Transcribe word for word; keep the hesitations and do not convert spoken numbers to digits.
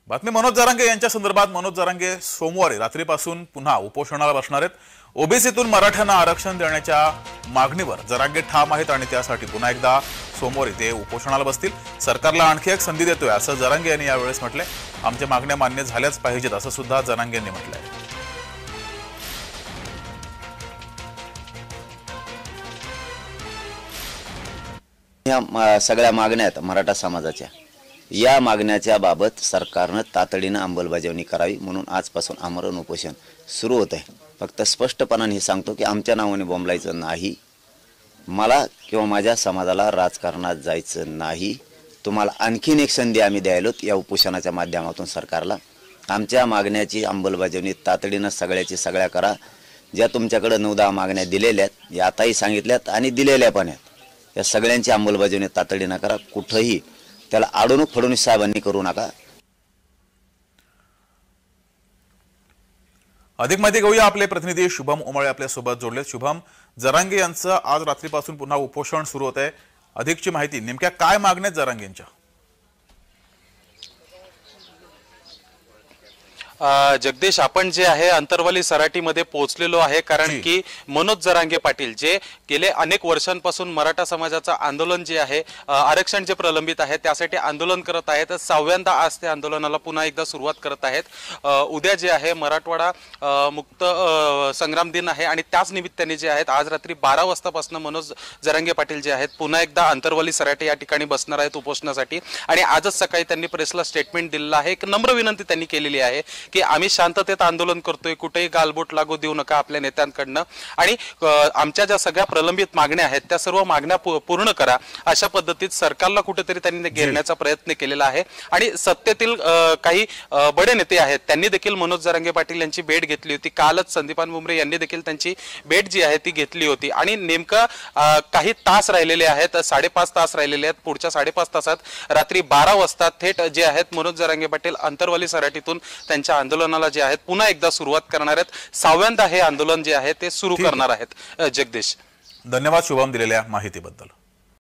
बातमी मनोज जरांगे यांच्या संदर्भात। मनोज जरांगे सोमवारी रात्रीपासून पुन्हा उपोषणाला बसणार आहेत। ओबीसीतून मराठ्यांना आरक्षण देण्याच्या मागणीवर जरांगे ठाम आहेत आणि त्यासाठी पुन्हा एकदा सोमवारी ते उपोषणाला बसतील। सरकारला आणखी एक संधी देतोय असं जरांगे यांनी यावेळेस म्हटलंय। आमच्या मागण्या मान्य झाल्याच पाहिजेत असं सुद्धा जरांगे यांनी म्हटलंय। या सगळ्या मागण्या आहेत मराठा समाजाच्या, या मागण्याच्या बाबत सरकारने तातडीने अंमलबजावणी करावी म्हणून आजपासून आमरण उपोषण सुरू होत आहे। फक्त स्पष्टपणाने सांगतो की आमच्या नावाने बोंबलायचं नाही, मला किंवा माझ्या समाजाला राजकारणात जायचं नाही। तुम्हाला आणखीन एक संधी आम्ही द्यायलो या उपोषणाच्या माध्यमातून सरकारला। आमच्या मागण्याची अंमलबजावणी तातडीने सगळ्याची सगळ्या करा। ज्या तुमच्याकडे नऊ दहा मागण्या दिलेल्या आहेत, या आताही सांगितल्यात आणि दिलेल्या पण आहेत, या सगळ्यांची अंमलबजावणी तातडीने करा। कुठेही त्याला अडवणूक फडणवीस साहेबांनी करू नका। अधिक माहिती घेऊया, आपले प्रतिनिधी शुभम उमळे आपल्या सोबत जोडलेत। शुभम, जरांगे यांचं आज रात्रीपासून पुन्हा उपोषण सुरू होत आहे। अधिकची माहिती, नेमक्या काय मागण्या आहेत जरांगे यांच्या? जगदीश, आपण जे आहे अंतरवाली सराटीमध्ये पोहोचलेलो आहे, कारण की मनोज जरांगे पाटील जे गेले अनेक वर्षांपासून मराठा समाजाचं आंदोलन जे आहे, आरक्षण जे प्रलंबित आहे त्यासाठी आंदोलन करत आहेत, सहाव्यांदा आज ते आंदोलनाला पुन्हा एकदा सुरुवात करत आहेत। उद्या जे आहे मराठवाडा मुक्त संग्राम दिन आहे आणि त्याच निमित्ताने जे आहेत आज रात्री बारा वाजतापासून मनोज जरांगे पाटील जे आहेत पुन्हा एकदा अंतरवाली सराटी या ठिकाणी बसणार आहेत उपोषणासाठी। आणि आजच सकाळी त्यांनी प्रेसला स्टेटमेंट दिलेलं आहे, एक नम्र विनंती त्यांनी केलेली आहे की आम्ही शांततेत आंदोलन करतोय, कुठेही गालबोट लागू देऊ नका आपल्या नेत्यांकडनं, आणि आमच्या ज्या सगळ्या प्रलंबित मागण्या आहेत त्या सर्व मागण्या पूर्ण करा, अशा पद्धतीत सरकारला कुठेतरी त्यांनी घेरण्याचा प्रयत्न केलेला आहे। आणि सत्तेतील काही बडे नेते आहेत त्यांनी देखील मनोज जरांगे पाटील यांची भेट घेतली होती। कालच संदीपान भुमरे यांनी देखील त्यांची भेट जी आहे ती घेतली होती आणि नेमकं काही तास राहिलेले आहेत, साडेपाच तास राहिलेले आहेत। पुढच्या साडेपाच तासात रात्री बारा वाजता थेट जे आहेत मनोज जरांगे पाटील अंतरवाली सराटीतून त्यांच्या आंदोलनाला जे आहेत पुन्हा एकदा सुरुवात करणार आहेत। सहाव्यांदा हे आंदोलन जे आहे ते सुरू करणार आहेत। जगदीश, धन्यवाद शुभम दिलेल्या माहितीबद्दल।